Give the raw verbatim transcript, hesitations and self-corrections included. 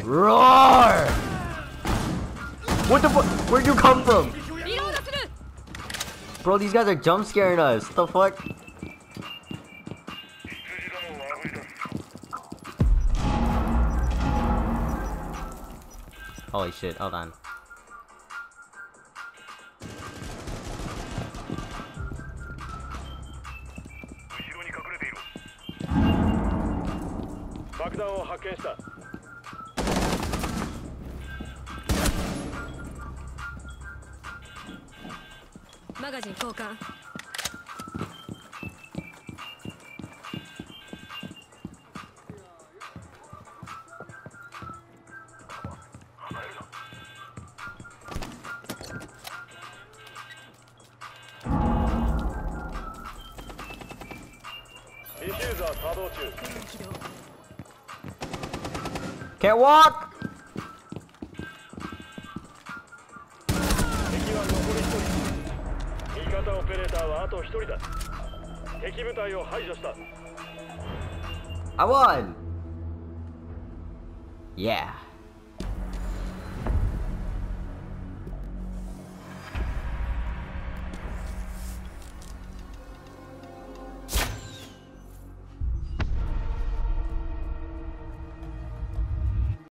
Roar! What the fuck? Where'd you come from? Bro, these guys are jump scaring us. What the fuck? Holy shit, hold on. Magazine 交換。 ディフューザー作動中。 Can't walk! 敵は残りひとり。味方オペレーターはあとひとりだ。敵部隊を排除した。 I won! Yeah.